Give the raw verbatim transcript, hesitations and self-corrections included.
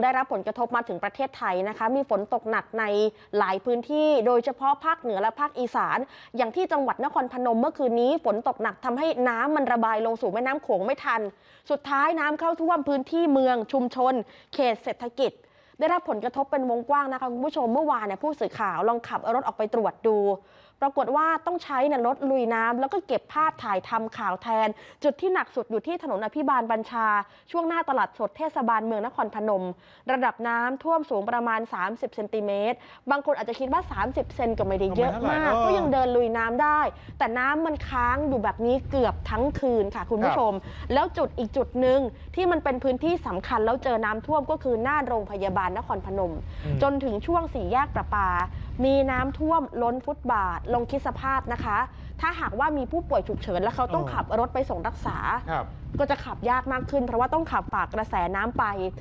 ได้รับผลกระทบมาถึงประเทศไทยนะคะมีฝนตกหนักในหลายพื้นที่โดยเฉพาะภาคเหนือและภาคอีสานอย่างที่จังหวัดนครพนมเมื่อคืนนี้ฝนตกหนักทำให้น้ำมันระบายลงสู่แม่น้ำโขงไม่ทันสุดท้ายน้ำเข้าท่วมพื้นที่เมืองชุมชนเขตเศรษฐกิจได้รับผลกระทบเป็นวงกว้างนะคะคุณผู้ชมเมื่อวานเนี่ยผู้สื่อข่าวลองขับรถออกไปตรวจดูปรากฏว่าต้องใช้รถลุยน้ำแล้วก็เก็บภาพถ่ายทำข่าวแทนจุดที่หนักสุดอยู่ที่ถนนอภิบาลบัญชาช่วงหน้าตลาดสดเทศบาลเมืองนครพนมระดับน้ำท่วมสูงประมาณสามสิบเซนติเมตรบางคนอาจจะคิดว่าสามสิบเซนก็ไม่ได้เยอะมากก็ยังเดินลุยน้ำได้แต่น้ำมันค้างอยู่แบบนี้เกือบทั้งคืนค่ะคุณผู้ชมแล้วจุดอีกจุดหนึ่งที่มันเป็นพื้นที่สำคัญแล้วเจอน้ำท่วมก็คือหน้าโรงพยาบาลนครพนมจนถึงช่วงสี่แยกประปามีน้ำท่วมล้นฟุตบาทลงคิดสภาพนะคะถ้าหากว่ามีผู้ป่วยฉุกเฉินแล้วเขาต้องขับรถไปส่งรักษาก็จะขับยากมากขึ้นเพราะว่าต้องขับฝากกระแสน้ำไป